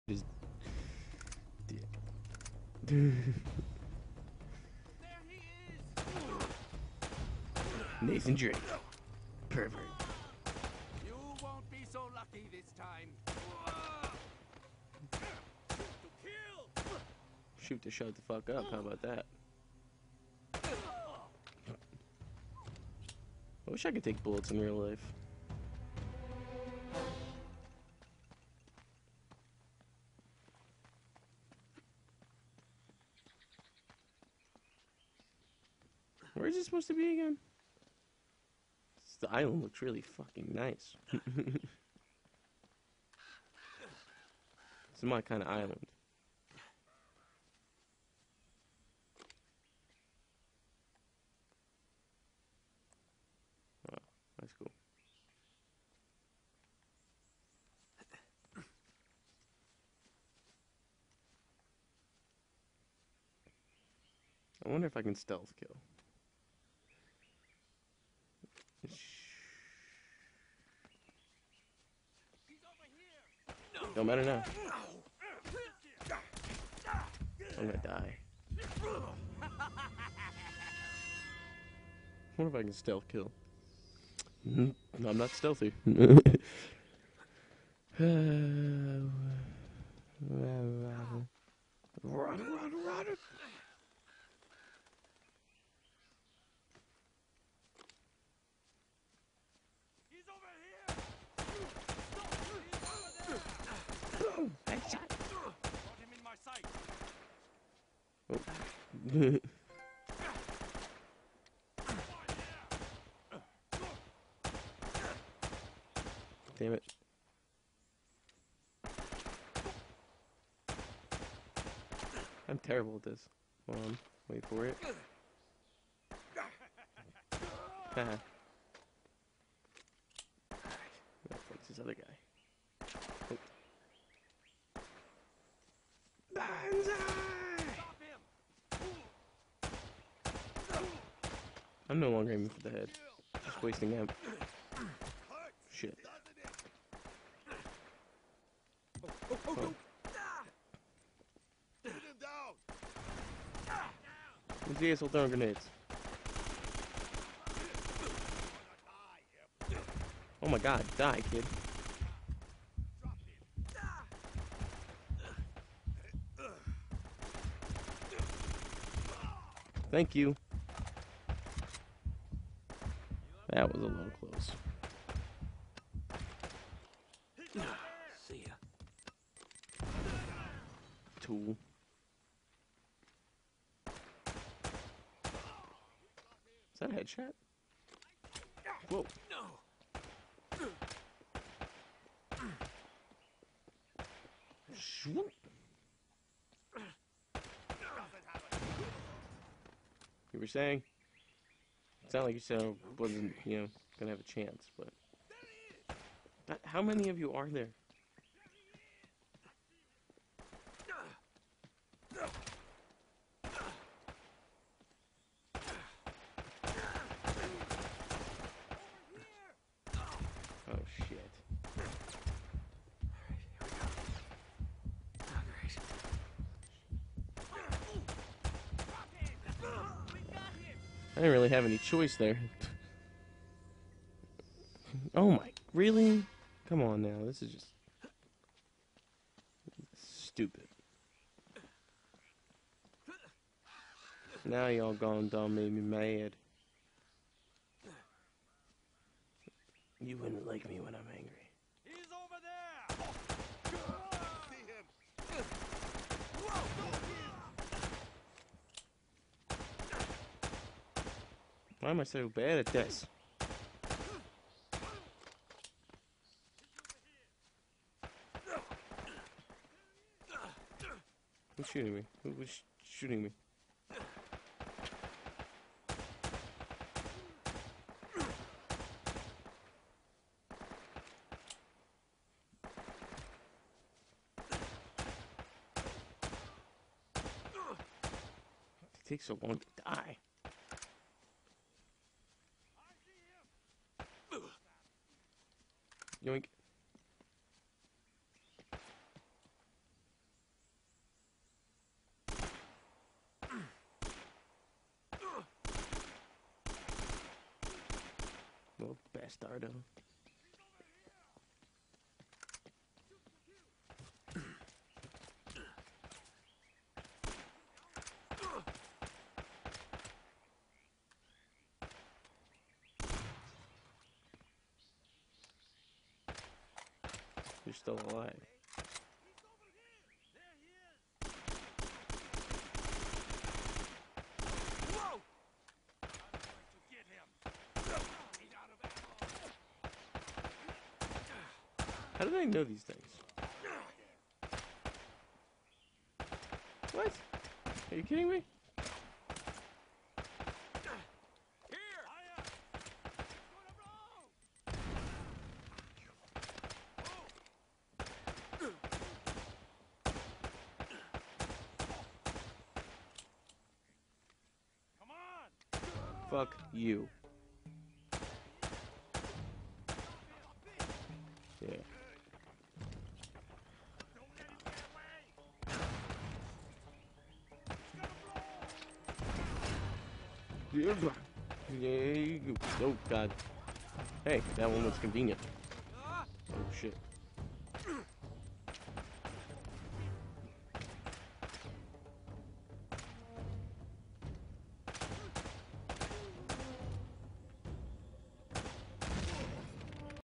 Just Nathan Drake. Pervert. You won't be so lucky this time. To kill. Shoot to shut the fuck up. How about that? I wish I could take bullets in real life. Where is it supposed to be again? The island looks really fucking nice. This is my kind of island. Oh, that's cool. I wonder if I can stealth kill. Don't matter now. I'm gonna die. I wonder if I can stealth kill. No, I'm not stealthy. Run. He's over here. Headshot. Got him in my sight. Oh. Damn it. I'm terrible at this. Hold on. Wait for it. Haha. What's this other guy? Oh. Banzai! Stop him. I'm no longer aiming for the head. Just wasting ammo. Shit. Oh. Get him down. Who's the asshole throwing grenades? Oh my god, die, kid. Thank you. That was a little close. See ya. Tool. Is that a headshot? Whoa. Swoop. You were saying? It sounded like you said I wasn't, gonna have a chance, but... How many of you are there? Oh, shit. I didn't really have any choice there. Oh my, really? Come on now, this is just stupid. Now y'all gone dumb, made me mad. You wouldn't like me when I'm angry. He's over there. See him. Why am I so bad at this? Who's shooting me? Who's shooting me? It takes so long to die. Yoink. Bastardo. You're still alive. Whoa! I'm going to get him. He's out of ammo. How did I know these things? What? Are you kidding me? Here! Gonna roll! Come on! Fuck you. Yeah. Don't let him get away! Yeah. Oh god. Hey, that one was convenient. Oh shit.